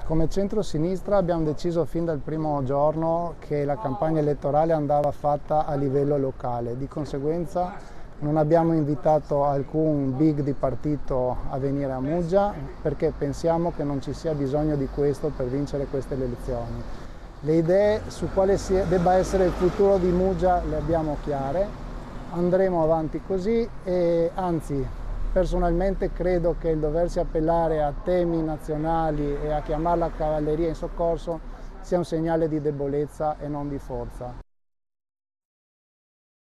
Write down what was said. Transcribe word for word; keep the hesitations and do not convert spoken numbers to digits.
Come centro-sinistra abbiamo deciso fin dal primo giorno che la campagna elettorale andava fatta a livello locale, di conseguenza non abbiamo invitato alcun big di partito a venire a Muggia perché pensiamo che non ci sia bisogno di questo per vincere queste elezioni. Le idee su quale sia, debba essere il futuro di Muggia le abbiamo chiare, andremo avanti così e anzi personalmente credo che il doversi appellare a temi nazionali e a chiamare la cavalleria in soccorso sia un segnale di debolezza e non di forza.